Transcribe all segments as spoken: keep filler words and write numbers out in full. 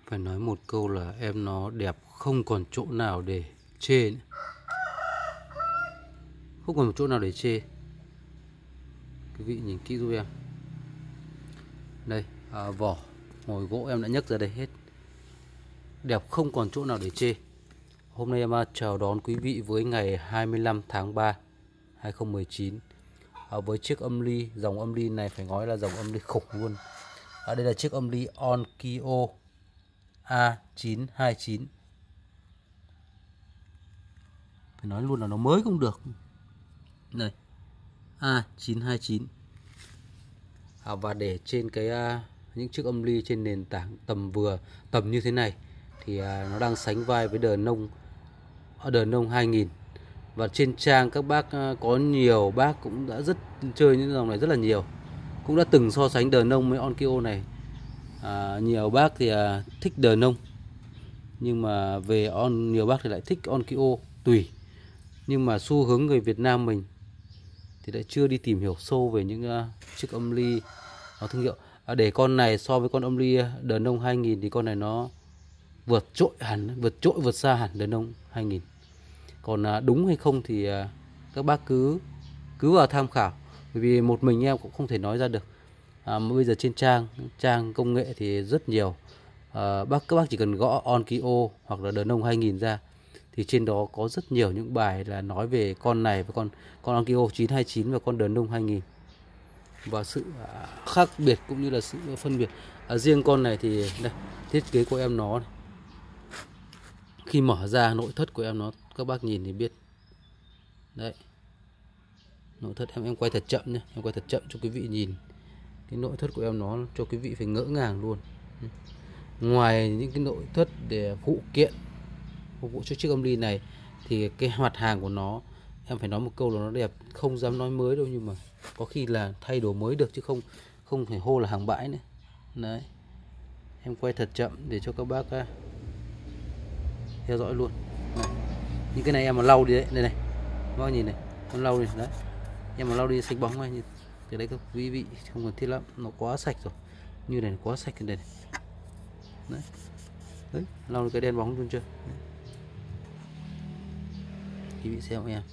Phải nói một câu là em nó đẹp không còn chỗ nào để chê nữa. Không còn một chỗ nào để chê. Quý vị nhìn kỹ giúp em. Đây, à, vỏ ngồi gỗ em đã nhấc ra đây hết. Đẹp không còn chỗ nào để chê. Hôm nay em chào đón quý vị với ngày hai mươi lăm tháng ba hai không một chín. À, với chiếc âm ly, dòng âm ly này phải nói là dòng âm ly khủng luôn. À, đây là chiếc âm ly Onkyo A chín hai chín. Phải nói luôn là nó mới không được. Này, A chín hai chín. À, và để trên cái uh, những chiếc âm ly trên nền tảng tầm vừa, tầm như thế này thì uh, nó đang sánh vai với đời nông đời nông hai nghìn. Và trên trang các bác uh, có nhiều bác cũng đã rất chơi những dòng này rất là nhiều, cũng đã từng so sánh đời nông với Onkyo này. À, nhiều bác thì uh, thích đời nông, nhưng mà về on nhiều bác thì lại thích Onkyo, tùy. Nhưng mà xu hướng người Việt Nam mình thì lại chưa đi tìm hiểu sâu về những uh, chiếc âm ly nó thương hiệu. À, để con này so với con âm ly đời nông hai nghìn thì con này nó vượt trội hẳn, vượt trội vượt xa hẳn đời nông hai nghìn. Còn uh, đúng hay không thì uh, các bác cứ cứ vào tham khảo, bởi vì một mình em cũng không thể nói ra được. À, bây giờ trên trang trang công nghệ thì rất nhiều. À, bác các bác chỉ cần gõ Onkyo hoặc là đời nông hai nghìn ra thì trên đó có rất nhiều những bài là nói về con này với con con Onkyo chín hai chín và con đời nông hai nghìn, và sự khác biệt cũng như là sự phân biệt. À, riêng con này thì đây, thiết kế của em nó này. Khi mở ra nội thất của em nó, các bác nhìn thì biết đấy, nội thất em em quay thật chậm nhé, em quay thật chậm cho quý vị nhìn cái nội thất của em nó, cho quý vị phải ngỡ ngàng luôn. Ngoài những cái nội thất để phụ kiện phục vụ cho chiếc âm ly này thì cái mặt hàng của nó, em phải nói một câu là nó đẹp, không dám nói mới đâu, nhưng mà có khi là thay đổi mới được chứ không không thể hô là hàng bãi nữa. Đấy, em quay thật chậm để cho các bác uh, theo dõi luôn. Này, những cái này em mà lau đi đấy, đây này, các bác nhìn này, con lau đi đấy, em mà lau đi sạch bóng này, như cái đấy các quý vị không cần thiết lắm, nó quá sạch rồi, như này quá sạch cái đây này. Đấy, đấy, lau cái đen bóng luôn chưa? Đấy. Quý vị xem em,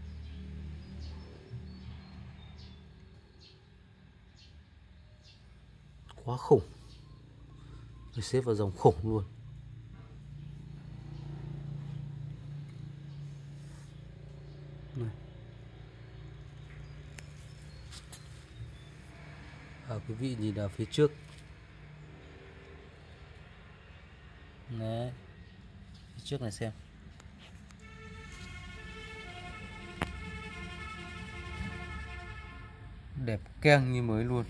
quá khủng, để xếp vào dòng khủng luôn. Này. À, quý vị nhìn ở phía trước đấy, phía trước này xem, đẹp keng như mới luôn.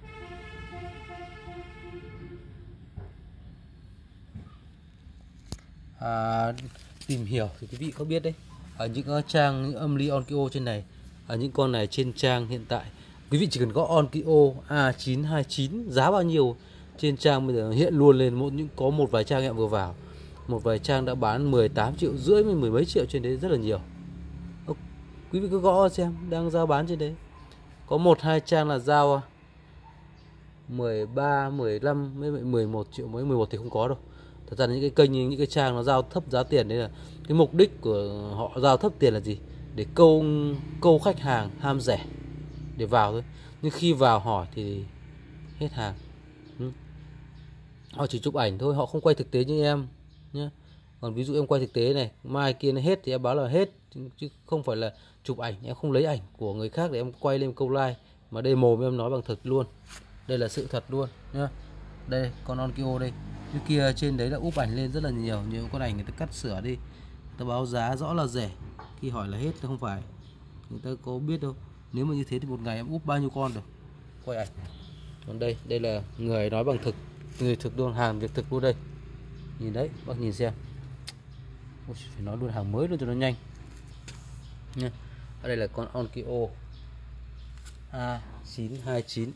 À, tìm hiểu thì quý vị có biết đấy, ở những trang những âm ly Onkyo trên này, ở những con này trên trang hiện tại quý vị chỉ cần gõ Onkyo A chín hai chín giá bao nhiêu trên trang bây giờ hiện luôn lên. Một những có một vài trang em vừa vào, một vài trang đã bán mười tám triệu rưỡi với mười mấy triệu trên đấy, rất là nhiều. Ô, quý vị cứ gõ xem đang giao bán trên đấy. Có một hai trang là giao mười ba, mười lăm, mười một triệu, mới mười một thì không có đâu. Thật ra là những cái kênh, những cái trang nó giao thấp giá tiền đấy, là cái mục đích của họ giao thấp tiền là gì? Để câu câu khách hàng ham rẻ để vào thôi. Nhưng khi vào hỏi thì hết hàng. Ừ. Họ chỉ chụp ảnh thôi, họ không quay thực tế như em nhé. Còn ví dụ em quay thực tế này, mai kia nó hết thì em báo là hết, chứ không phải là chụp ảnh, em không lấy ảnh của người khác để em quay lên câu like, mà đây mồm em nói bằng thật luôn. Đây là sự thật luôn nhá. Đây con Onkyo đây, cái kia trên đấy là úp ảnh lên rất là nhiều, nhiều con ảnh người ta cắt sửa đi, người ta báo giá rõ là rẻ, khi hỏi là hết, không phải, người ta có biết đâu. Nếu mà như thế thì một ngày em úp bao nhiêu con được, quay ảnh. Còn đây, đây là người nói bằng thực, người thực luôn, hàng việc thực luôn đây. Nhìn đấy, bác nhìn xem. Ôi, phải nói luôn hàng mới luôn cho nó nhanh nha. Ở đây là con Onkyo A chín hai chín.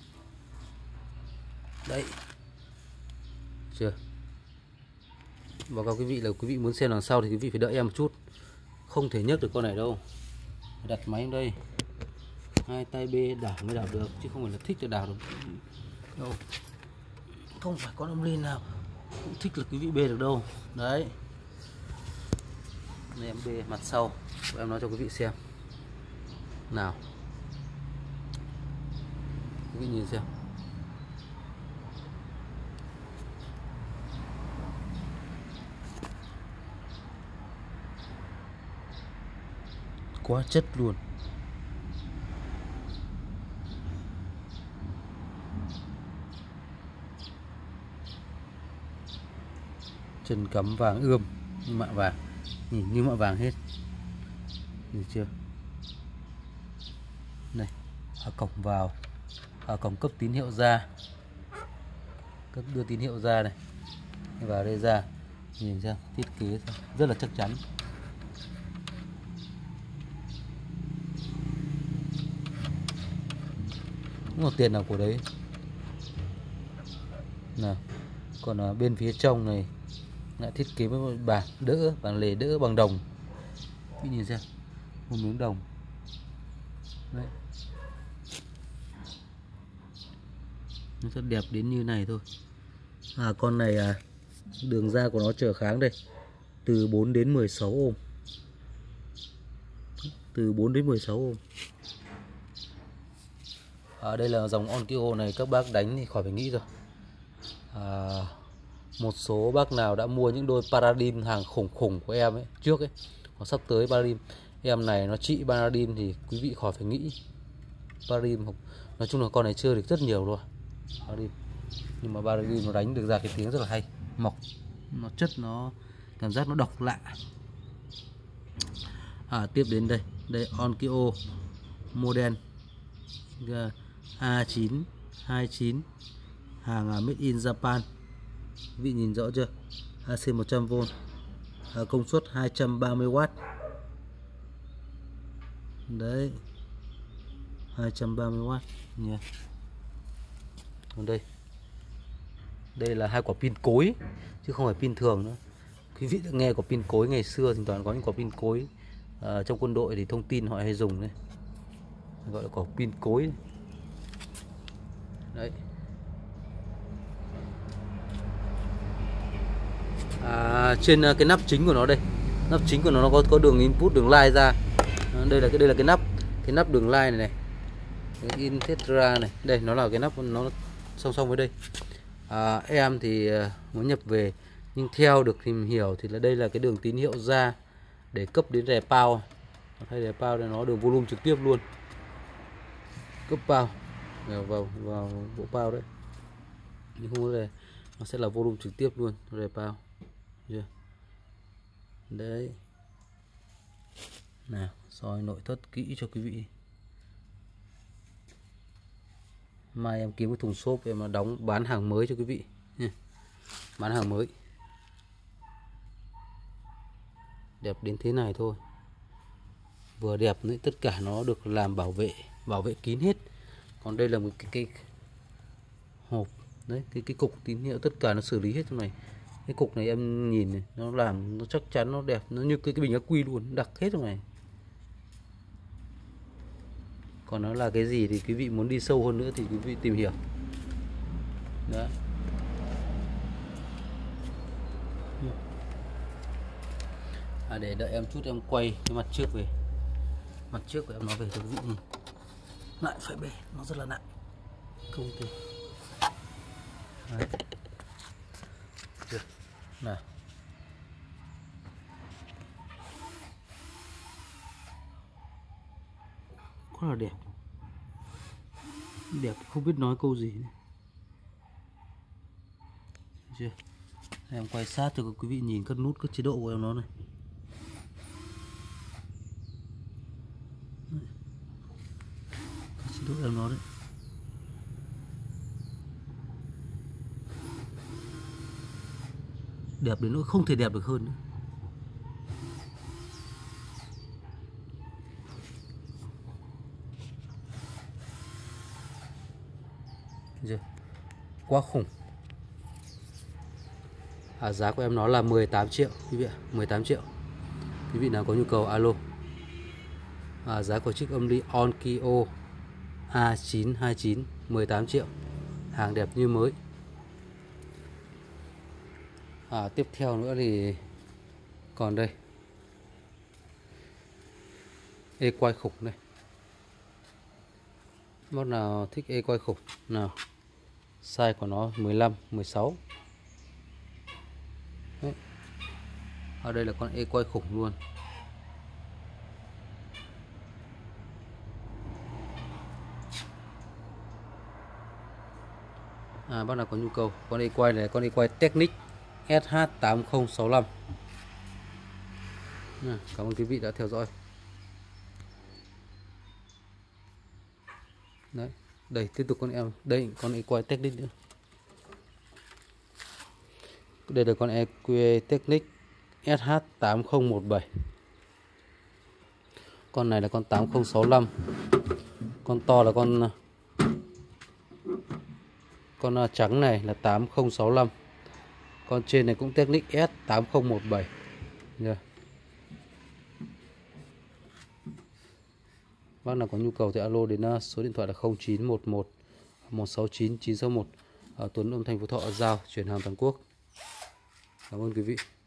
Đấy. Chưa? Báo cáo quý vị là quý vị muốn xem đằng sau thì quý vị phải đợi em một chút. Không thể nhấc được con này đâu. Đặt máy đây. Hai tay bê đảo mới đảo được, chứ không phải là thích thì đảo được đâu. Không phải con âm ly nào cũng thích là quý vị bê được đâu. Đấy, đây em bê mặt sau, em nói cho quý vị xem nào, quý vị nhìn xem. Quá chất luôn. Chân cắm vàng ươm như mạ vàng, nhìn như mạ vàng hết, nhìn chưa. Này, ở cổng vào, ở cổng cấp tín hiệu ra, cấp đưa tín hiệu ra này, vào đây ra, nhìn xem thiết kế rất là chắc chắn. Một tiền nào của đấy nào. Còn ở bên phía trong này lại thiết kế với bảng đỡ, bảng lề đỡ bằng đồng. Quý nhìn xem, một miếng đồng đấy, nó rất đẹp đến như này thôi. À, con này à, đường ra của nó trở kháng đây từ bốn đến mười sáu ohm, từ bốn đến mười sáu ohm. À, đây là dòng Onkyo này, các bác đánh thì khỏi phải nghĩ rồi. À, một số bác nào đã mua những đôi Paradigm hàng khủng khủng của em ấy trước ấy, hoặc sắp tới Paradigm em này nó trị Paradigm thì quý vị khỏi phải nghĩ. Paradigm nói chung là con này chơi được rất nhiều rồi Paradigm, nhưng mà Paradigm nó đánh được ra cái tiếng rất là hay, mộc, nó chất, nó cảm giác nó độc lạ. À, tiếp đến đây, đây Onkyo model A chín hai chín, hàng made in Japan. Quý vị nhìn rõ chưa? a xê một trăm vôn, công suất hai trăm ba mươi oát. Đấy, hai trăm ba mươi oát nha. Còn đây, đây là hai quả pin cối chứ không phải pin thường nữa. Quý vị đã nghe quả pin cối ngày xưa thì toàn có những quả pin cối à, trong quân đội thì thông tin họ hay dùng đấy, gọi là quả pin cối đấy. À, trên cái nắp chính của nó đây, nắp chính của nó nó có có đường input, đường line ra. À, đây là cái đây là cái nắp, cái nắp đường line này này, cái Integra này, đây nó là cái nắp nó song song với đây. À, em thì muốn nhập về, nhưng theo được tìm hiểu thì là đây là cái đường tín hiệu ra để cấp đến rè power, hay rè power để nó đường volume trực tiếp luôn, cấp power vào vào, vào bộ power đấy, nhưng không có rè, nó sẽ là volume trực tiếp luôn, rè power. Yeah. Đấy, nào soi nội thất kỹ cho quý vị. Mai em kiếm cái thùng xốp em mà đóng bán hàng mới cho quý vị nha. Bán hàng mới đẹp đến thế này thôi, vừa đẹp nữa, tất cả nó được làm bảo vệ, bảo vệ kín hết. Còn đây là một cái, cái hộp đấy, cái cái cục tín hiệu tất cả nó xử lý hết trong này. Cái cục này em nhìn này, nó làm nó chắc chắn, nó đẹp, nó như cái, cái bình ắc quy luôn, đặc hết trong này. Còn nó là cái gì thì quý vị muốn đi sâu hơn nữa thì quý vị tìm hiểu. Đó. À, để đợi em chút em quay cái mặt trước về, mặt trước của em nó về cho quý vị nhìn. Lại phải bể, nó rất là nặng, không thể. Đấy. Được. Nào. Quá là đẹp, đẹp không biết nói câu gì nữa. Chưa? Em quay sát cho quý vị nhìn các nút, các chế độ của em nó này. Các chế độ em nó đấy. Đẹp đến nỗi không thể đẹp được hơn nữa. Chưa? Quá khủng. À, giá của em nó là mười tám triệu quý vị ạ, mười tám triệu. Quý vị nào có nhu cầu alo. À, giá của chiếc âm ly Onkyo A chín hai chín mười tám triệu. Hàng đẹp như mới. À, tiếp theo nữa thì còn đây e quay khủng này. Bác nào thích e quay khủng nào, size của nó mười lăm mười sáu. Đấy. Ở đây là con e quay khủng luôn. À, bác nào có nhu cầu, con e quay này con e quay Technic S H tám không sáu lăm. À, cảm ơn quý vị đã theo dõi. Đấy, đây tiếp tục con em, đây con e quay Technic nữa. Đây là con e quay Technic S H tám không một bảy. Con này là con tám không sáu lăm. Con to là con con trắng này là tám không sáu lăm. Con trên này cũng Technic S tám không một bảy. Yeah. Bác nào có nhu cầu thì alo đến số điện thoại là không chín một một một sáu chín chín sáu một. Tuấn âm thanh Phú Thọ giao chuyển hàng toàn quốc. Cảm ơn quý vị.